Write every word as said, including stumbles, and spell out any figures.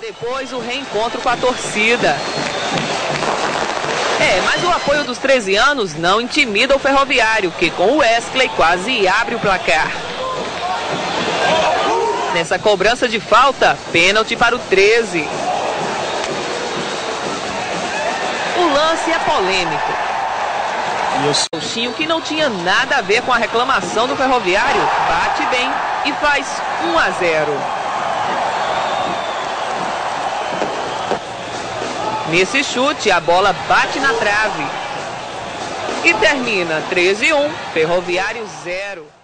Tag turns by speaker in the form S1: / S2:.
S1: Depois o reencontro com a torcida. É, mas o apoio dos treze anos não intimida o Ferroviário, que com o Wesley quase abre o placar. Nessa cobrança de falta, pênalti para o treze. O lance é polêmico. O Chinho, que não tinha nada a ver com a reclamação do Ferroviário, bate bem e faz um a zero. Nesse chute, a bola bate na trave. E termina treze a um, Ferroviário zero.